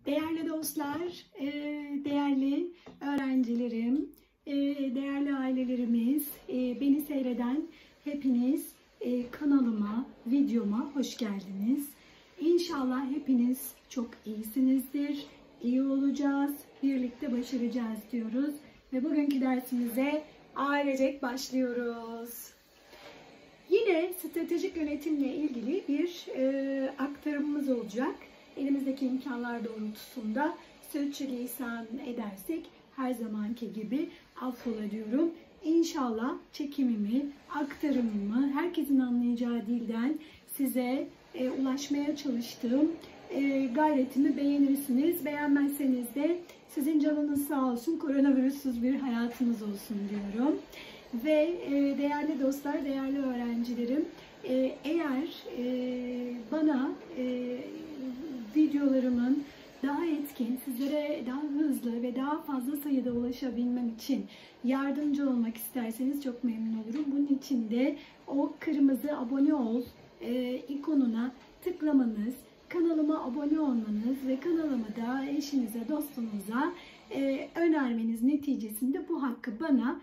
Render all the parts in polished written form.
Değerli dostlar, değerli öğrencilerim, değerli ailelerimiz, beni seyreden hepiniz kanalıma, videoma hoş geldiniz. İnşallah hepiniz çok iyisinizdir, iyi olacağız, birlikte başaracağız diyoruz. Ve bugünkü dersimize ailecek başlıyoruz. Yine stratejik yönetimle ilgili bir aktarımımız olacak. Elimizdeki imkanlar doğrultusunda sürçülisan edersek her zamanki gibi affola diyorum. İnşallah çekimimi, aktarımımı herkesin anlayacağı dilden size ulaşmaya çalıştığım gayretimi beğenirsiniz. Beğenmezseniz de sizin canınız sağ olsun, koronavirüsüz bir hayatınız olsun diyorum. Ve değerli dostlar, değerli öğrencilerim, eğer bana videolarımın daha etkin, sizlere daha hızlı ve daha fazla sayıda ulaşabilmem için yardımcı olmak isterseniz çok memnun olurum. Bunun için de o kırmızı abone ol ikonuna tıklamanız, kanalıma abone olmanız ve kanalımı da eşinize, dostunuza önermeniz neticesinde bu hakkı bana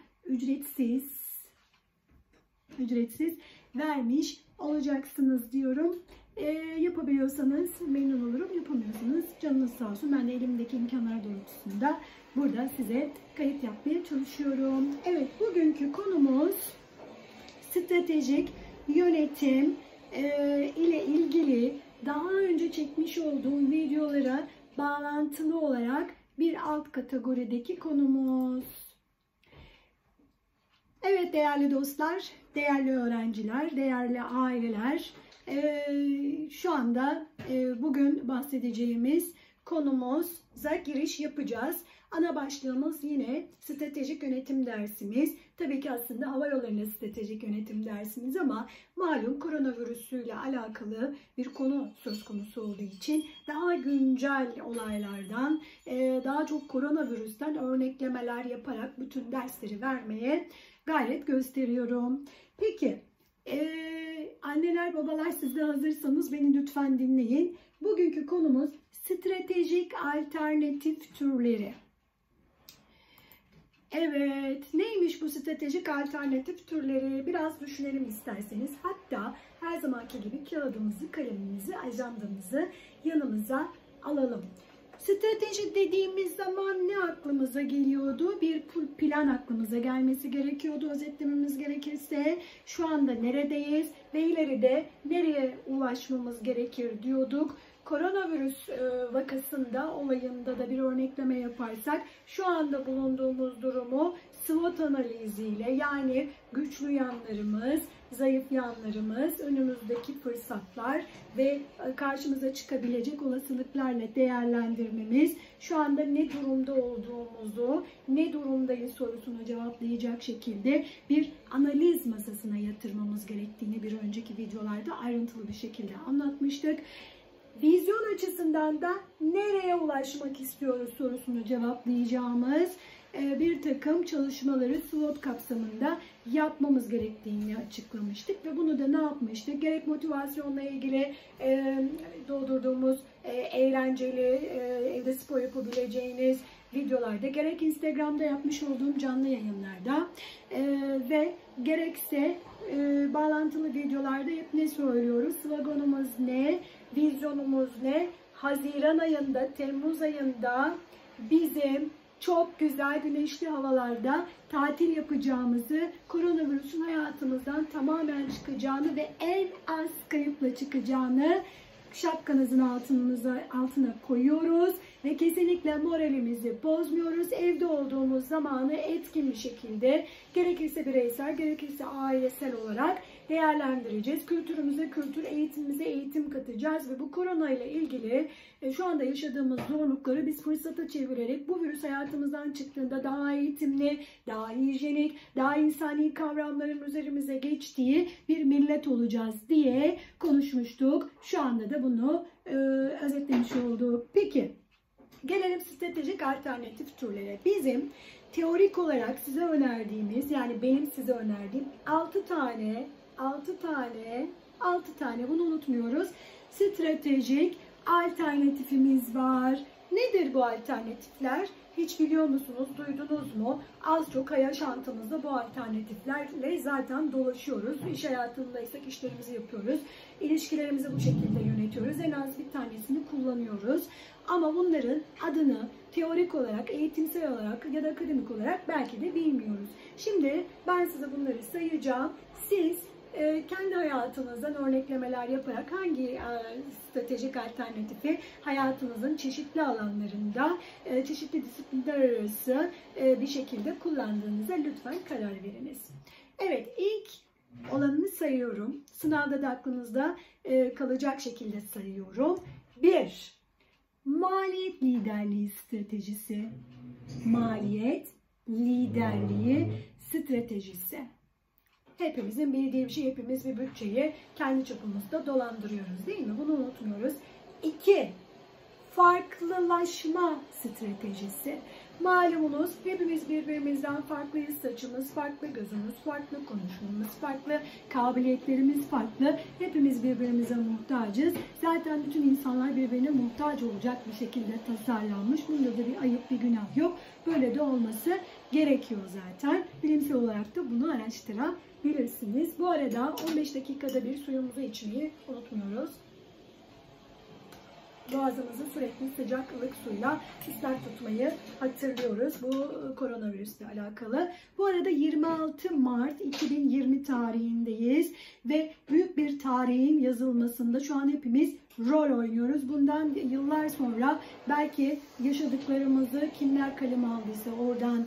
ücretsiz vermiş olacaksınız diyorum. Yapabiliyorsanız memnun olurum. Yapamıyorsanız canınız sağ olsun. Ben de elimdeki imkanlar doğrultusunda burada size kayıt yapmaya çalışıyorum. Evet, bugünkü konumuz stratejik yönetim ile ilgili daha önce çekmiş olduğum videolara bağlantılı olarak bir alt kategorideki konumuz. Evet değerli dostlar, değerli öğrenciler, değerli aileler, şu anda bugün bahsedeceğimiz konumuza giriş yapacağız. Ana başlığımız yine stratejik yönetim dersimiz. Tabii ki aslında hava yollarında stratejik yönetim dersimiz ama malum koronavirüsüyle alakalı bir konu söz konusu olduğu için daha güncel olaylardan, daha çok koronavirüsten örneklemeler yaparak bütün dersleri vermeye gayret gösteriyorum. Peki, anneler babalar siz de hazırsanız beni lütfen dinleyin. Bugünkü konumuz stratejik alternatif türleri. Evet, neymiş bu stratejik alternatif türleri? Biraz düşünelim isterseniz. Hatta her zamanki gibi kağıdımızı, kalemimizi, ajandamızı yanımıza alalım. Strateji dediğimiz zaman ne aklımıza geliyordu? Bir plan aklımıza gelmesi gerekiyordu. Özetlememiz gerekirse şu anda neredeyiz ve ileride nereye ulaşmamız gerekir diyorduk. Koronavirüs vakasında, olayında da bir örnekleme yaparsak şu anda bulunduğumuz durumu SWOT analiziyle, yani güçlü yanlarımız, zayıf yanlarımız, önümüzdeki fırsatlar ve karşımıza çıkabilecek olasılıklarla değerlendirmemiz, şu anda ne durumda olduğumuzu, ne durumdayız sorusuna cevaplayacak şekilde bir analiz masasına yatırmamız gerektiğini bir önceki videolarda ayrıntılı bir şekilde anlatmıştık. Vizyon açısından da nereye ulaşmak istiyoruz sorusunu cevaplayacağımız bir takım çalışmaları SWOT kapsamında yapmamız gerektiğini açıklamıştık ve bunu da ne yapmıştık? Gerek motivasyonla ilgili doldurduğumuz eğlenceli, evde spor yapabileceğiniz videolarda, gerek Instagram'da yapmış olduğum canlı yayınlarda ve gerekse bağlantılı videolarda hep ne söylüyoruz? Sloganımız ne? Vizyonumuz ne? Haziran ayında, Temmuz ayında bizim çok güzel güneşli havalarda tatil yapacağımızı, koronavirüsün hayatımızdan tamamen çıkacağını ve en az kayıpla çıkacağını şapkanızın altına koyuyoruz ve kesinlikle moralimizi bozmuyoruz. Evde olduğumuz zamanı etkin bir şekilde gerekirse bireysel, gerekirse ailesel olarak değerlendireceğiz. Kültürümüze kültür, eğitimimize eğitim katacağız ve bu korona ile ilgili şu anda yaşadığımız zorlukları biz fırsata çevirerek bu virüs hayatımızdan çıktığında daha eğitimli, daha hijyenik, daha insani kavramların üzerimize geçtiği bir millet olacağız diye konuşmuştuk. Şu anda da bunu özetlemiş olduk. Peki, gelelim stratejik alternatif türlere. Bizim teorik olarak size önerdiğimiz, yani benim size önerdiğim 6 tane bunu unutmuyoruz, stratejik alternatifimiz var. Nedir bu alternatifler? Hiç biliyor musunuz, duydunuz mu? Az çok yaşantımızda bu alternatiflerle zaten dolaşıyoruz. İş hayatındaysak işlerimizi yapıyoruz. İlişkilerimizi bu şekilde yönetiyoruz. En az bir tanesini kullanıyoruz. Ama bunların adını teorik olarak, eğitimsel olarak ya da akademik olarak belki de bilmiyoruz. Şimdi ben size bunları sayacağım. Siz kendi hayatınızdan örneklemeler yaparak hangi stratejik alternatifi hayatınızın çeşitli alanlarında, çeşitli disiplinler arası bir şekilde kullandığınıza lütfen karar veriniz. Evet, ilk olanını sayıyorum. Sınavda da aklınızda kalacak şekilde sayıyorum. 1. Maliyet liderliği stratejisi. Maliyet liderliği stratejisi. Hepimizin bildiği bir şey, hepimiz bir bütçeyi kendi çapımızda dolandırıyoruz değil mi? Bunu unutmuyoruz. 2. Farklılaşma stratejisi. Malumunuz hepimiz birbirimizden farklıyız. Saçımız farklı, gözümüz farklı, konuşmamız farklı, kabiliyetlerimiz farklı. Hepimiz birbirimize muhtacız. Zaten bütün insanlar birbirine muhtaç olacak bir şekilde tasarlanmış. Bunda da bir ayıp, bir günah yok. Böyle de olması gerekiyor zaten. Bilimsel olarak da bunu araştırabilirsiniz. Bu arada 15 dakikada bir suyumuzu içmeyi unutmuyoruz. Boğazımızı sürekli sıcak ılık suyla ıslak tutmayı hatırlıyoruz. Bu koronavirüsle alakalı. Bu arada 26 Mart 2020 tarihindeyiz ve büyük bir tarihin yazılmasında şu an hepimiz rol oynuyoruz. Bundan yıllar sonra belki yaşadıklarımızı kimler kaleme aldıysa oradan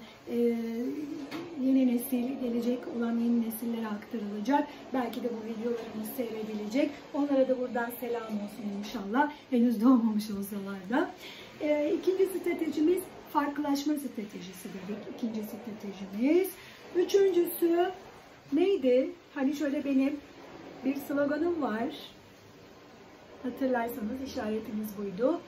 yeni nesil, gelecek olan yeni nesillere aktarılacak. Belki de bu videolarımız seyredilecek. Onlara da buradan selam olsun inşallah. Henüz doğmamış olsalar da. İkinci stratejimiz farklılaşma stratejisi dedik. İkinci stratejimiz. Üçüncüsü neydi? Hani şöyle benim bir sloganım var. Hatırlarsanız işaretimiz buydu.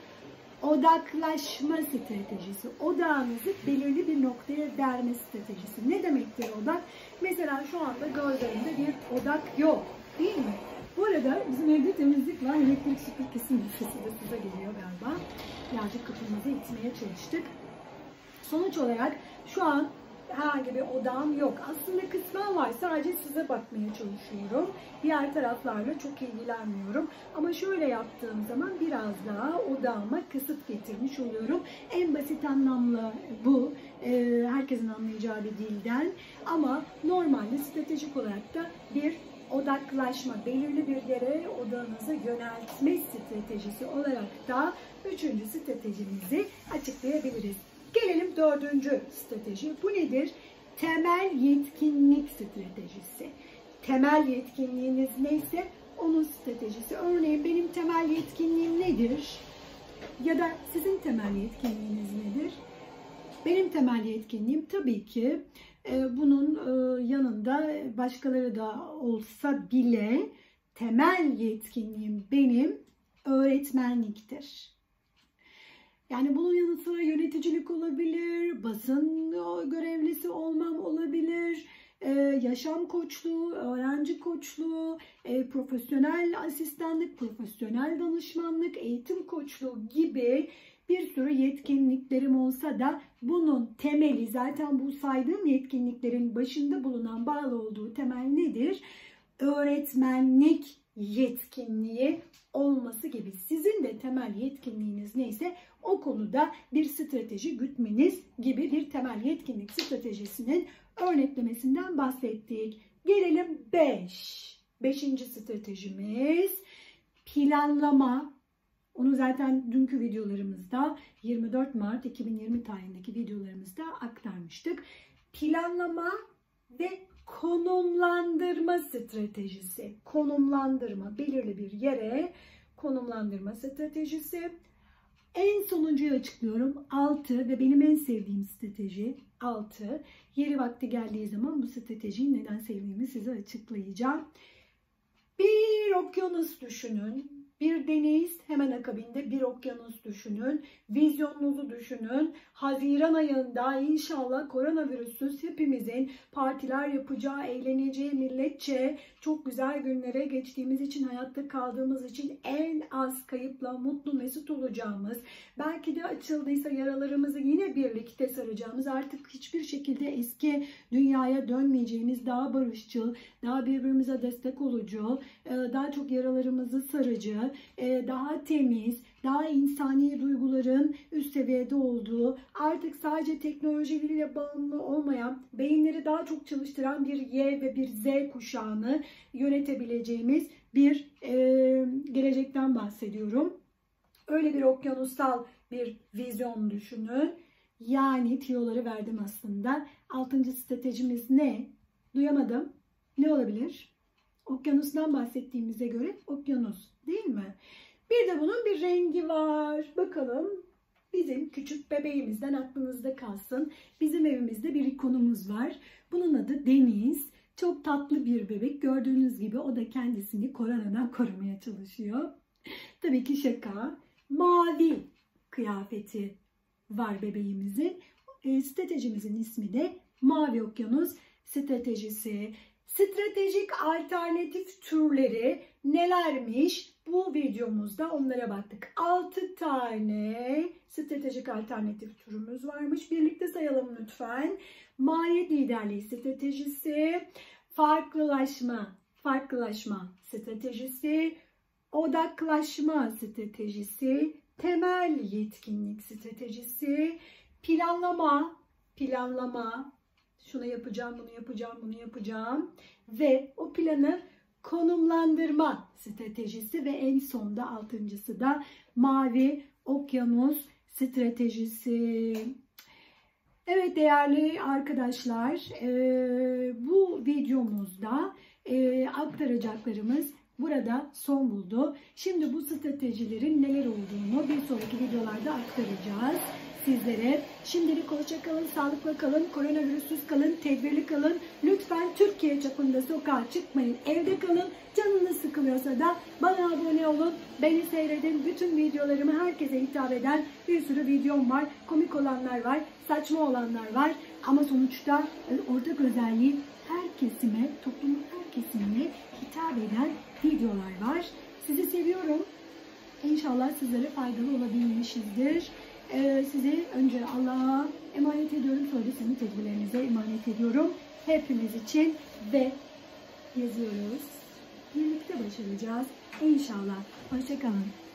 Odaklaşma stratejisi. Odağınızı belirli bir noktaya verme stratejisi. Ne demektir odak? Mesela şu anda gözlerimde bir odak yok. Değil mi? Bu arada bizim evde temizlik var. Elektrik süpürgesinin sesi de size geliyor galiba. Birazcık kapımızı itmeye çalıştık. Sonuç olarak şu an herhangi bir odağım yok. Aslında kısmen var. Sadece size bakmaya çalışıyorum. Diğer taraflarla çok ilgilenmiyorum. Ama şöyle yaptığım zaman biraz daha odağıma kısıt getirmiş oluyorum. En basit anlamlı bu. Herkesin anlayacağı bir dilden. Ama normalde stratejik olarak da bir odaklaşma, belirli bir yere odağınızı yöneltme stratejisi olarak da üçüncü stratejimizi açıklayabiliriz. Gelelim dördüncü strateji. Bu nedir? Temel yetkinlik stratejisi. Temel yetkinliğiniz neyse onun stratejisi. Örneğin benim temel yetkinliğim nedir? Ya da sizin temel yetkinliğiniz nedir? Benim temel yetkinliğim tabii ki bunun yanında başkaları da olsa bile temel yetkinliğim benim öğretmenliktir. Yani bunun yanı sıra yöneticilik olabilir, basın görevlisi olmam olabilir, yaşam koçluğu, öğrenci koçluğu, profesyonel asistanlık, profesyonel danışmanlık, eğitim koçluğu gibi bir sürü yetkinliklerim olsa da bunun temeli zaten bu saydığım yetkinliklerin başında bulunan bağlı olduğu temel nedir? Öğretmenlik yetkinliği olması gibi. Sizin de temel yetkinliğiniz neyse o konuda bir strateji gütmeniz gibi bir temel yetkinlik stratejisinin örneklemesinden bahsettik. Gelelim 5. Beşinci stratejimiz planlama. Onu zaten dünkü videolarımızda 24 Mart 2020 tarihindeki videolarımızda aktarmıştık. Planlama ve konumlandırma stratejisi. Konumlandırma, belirli bir yere konumlandırma stratejisi. En sonuncuyu açıklıyorum. 6 ve benim en sevdiğim strateji 6. Yeri vakti geldiği zaman bu stratejiyi neden sevdiğimi size açıklayacağım. Bir okyanus düşünün. Bir deniz, hemen akabinde bir okyanus düşünün. Vizyonunuzu düşünün. Haziran ayında inşallah koronavirüsüz hepimizin partiler yapacağı, eğleneceği, milletçe çok güzel günlere geçtiğimiz için, hayatta kaldığımız için en az kayıpla mutlu mesut olacağımız, belki de açıldıysa yaralarımızı yine birlikte saracağımız, artık hiçbir şekilde eski dünyaya dönmeyeceğimiz, daha barışçıl, daha birbirimize destek olucu, daha çok yaralarımızı sarıcı, daha temiz, daha insani duyguların üst seviyede olduğu, artık sadece teknolojiyle bağımlı olmayan, beyinleri daha çok çalıştıran bir Y ve bir Z kuşağını yönetebileceğimiz bir gelecekten bahsediyorum. Öyle bir okyanusal bir vizyon düşünün. Yani tiyoları verdim aslında. 6. stratejimiz ne? Duyamadım. Ne olabilir? Okyanustan bahsettiğimize göre okyanus, değil mi? Bir de bunun bir rengi var. Bakalım, bizim küçük bebeğimizden aklınızda kalsın. Bizim evimizde bir ikonumuz var. Bunun adı Deniz. Çok tatlı bir bebek. Gördüğünüz gibi o da kendisini koronadan korumaya çalışıyor. Tabii ki şaka. Mavi kıyafeti var bebeğimizin. Stratejimizin ismi de Mavi Okyanus Stratejisi. Stratejik alternatif türleri nelermiş? Bu videomuzda onlara baktık. 6 tane stratejik alternatif türümüz varmış. Birlikte sayalım lütfen. Maliyet liderliği stratejisi, farklılaşma stratejisi, odaklaşma stratejisi, temel yetkinlik stratejisi, planlama, şunu yapacağım, bunu yapacağım ve o planı konumlandırma stratejisi ve en sonda 6.'sı da Mavi Okyanus stratejisi. Evet değerli arkadaşlar, bu videomuzda aktaracaklarımız burada son buldu. Şimdi bu stratejilerin neler olduğunu bir sonraki videolarda aktaracağız sizlere. Şimdilik hoşça kalın, sağlıkla kalın, koronavirüsüz kalın, tedbirli kalın. Lütfen Türkiye çapında sokağa çıkmayın, evde kalın. Canınız sıkılıyorsa da bana abone olun, beni seyredin. Bütün videolarımı herkese hitap eden bir sürü videom var. Komik olanlar var, saçma olanlar var. Ama sonuçta ortak özelliği her kesime, toplumun her kesimine hitap eden videolar var. Sizi seviyorum. İnşallah sizlere faydalı olabilmişizdir. Sizi önce Allah'a emanet ediyorum. Sonra da sizin tedbirlerinize emanet ediyorum. Hepimiz için ve yazıyoruz. Birlikte başaracağız. İnşallah. Hoşça kalın.